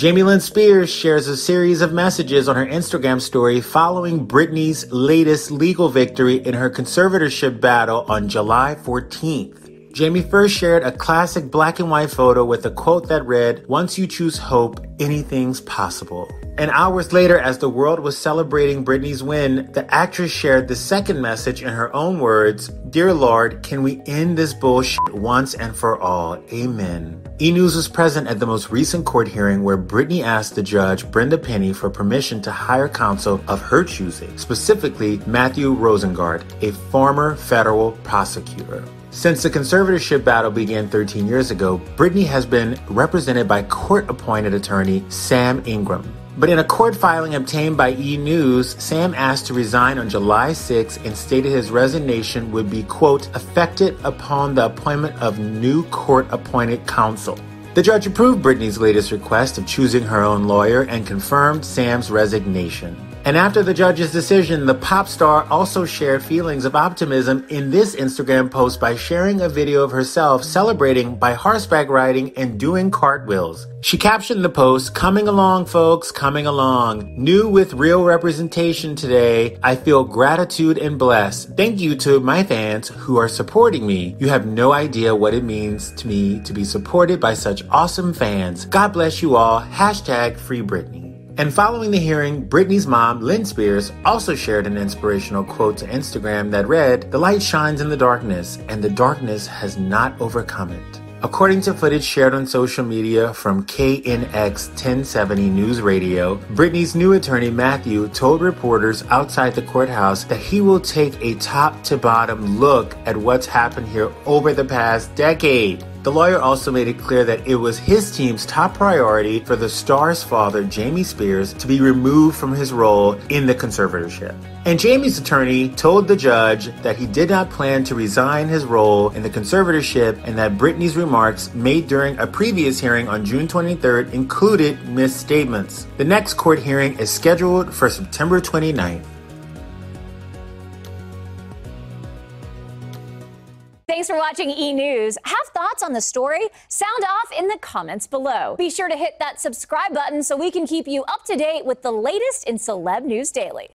Lynn Spears shares a series of messages on her Instagram story following Britney's latest legal victory in her conservatorship battle on July 14th. Jamie first shared a classic black and white photo with a quote that read, "Once you choose hope, anything's possible." And hours later, as the world was celebrating Britney's win, the actress shared the second message in her own words, "Dear Lord, can we end this bullshit once and for all? Amen." E! News was present at the most recent court hearing where Britney asked the judge, Brenda Penny, for permission to hire counsel of her choosing, specifically Matthew Rosengart, a former federal prosecutor. Since the conservatorship battle began 13 years ago, Britney has been represented by court-appointed attorney Sam Ingram. But in a court filing obtained by E! News, Sam asked to resign on July 6 and stated his resignation would be, quote, effected upon the appointment of new court-appointed counsel. The judge approved Britney's latest request of choosing her own lawyer and confirmed Sam's resignation. And after the judge's decision, the pop star also shared feelings of optimism in this Instagram post by sharing a video of herself celebrating by horseback riding and doing cartwheels. She captioned the post, "Coming along, folks, coming along. New with real representation today. I feel gratitude and blessed. Thank you to my fans who are supporting me. You have no idea what it means to me to be supported by such awesome fans. God bless you all. Hashtag Free Britney." And following the hearing, Britney's mom, Lynn Spears, also shared an inspirational quote to Instagram that read, "The light shines in the darkness, and the darkness has not overcome it." According to footage shared on social media from KNX 1070 News Radio, Britney's new attorney Matthew told reporters outside the courthouse that he will take a top-to-bottom look at what's happened here over the past decade. The lawyer also made it clear that it was his team's top priority for the star's father, Jamie Spears, to be removed from his role in the conservatorship. And Jamie's attorney told the judge that he did not plan to resign his role in the conservatorship and that Britney's remarks made during a previous hearing on June 23rd included misstatements. The next court hearing is scheduled for September 29th. Thanks for watching E! News. Have thoughts on the story? Sound off in the comments below. Be sure to hit that subscribe button so we can keep you up to date with the latest in celeb news daily.